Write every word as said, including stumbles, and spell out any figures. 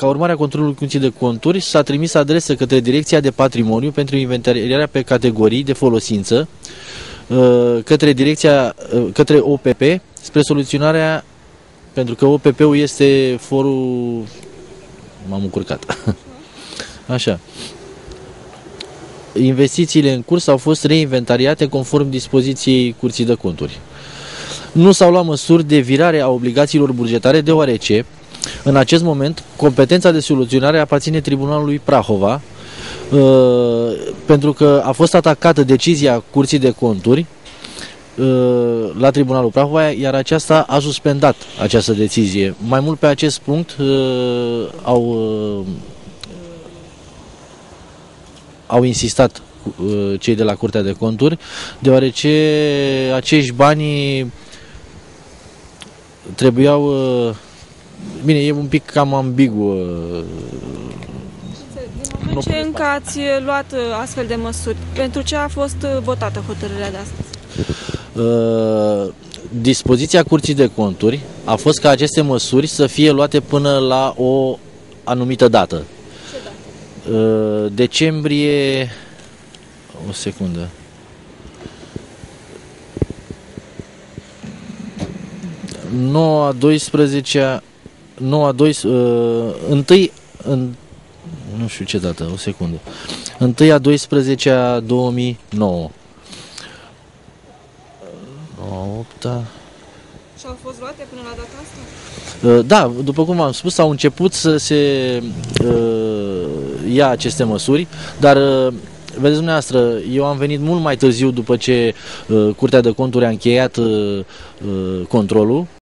ca urmare a controlului Curții de Conturi, s-a trimis adresă către Direcția de Patrimoniu pentru inventarierea pe categorii de folosință, către direcția, către O P P, spre soluționarea, pentru că O P P-ul este forul... M-am încurcat. Așa. Investițiile în curs au fost reinventariate conform dispoziției Curții de Conturi. Nu s-au luat măsuri de virare a obligațiilor bugetare, deoarece, în acest moment, competența de soluționare aparține Tribunalului Prahova, pentru că a fost atacată decizia Curții de Conturi la Tribunalul Prahova, iar aceasta a suspendat această decizie. Mai mult pe acest punct au, au insistat cei de la Curtea de Conturi, deoarece acești bani trebuiau... Bine, e un pic cam ambigu. Din moment ce încă ați luat astfel de măsuri, pentru ce a fost votată hotărârea de astăzi? Uh, dispoziția Curții de Conturi a fost ca aceste măsuri să fie luate până la o anumită dată. Ce dată? Uh, decembrie... O secundă. nouă a doisprezecea... nouă a doisprezecea... Uh, întâi... În, nu știu ce dată, o secundă. întâi a doisprezecea două mii nouă. opta. Și au fost luate până la data asta? Da, după cum am spus, au început să se uh, ia aceste măsuri, dar uh, vedeți dumneavoastră, eu am venit mult mai târziu după ce uh, Curtea de Conturi a încheiat uh, uh, controlul.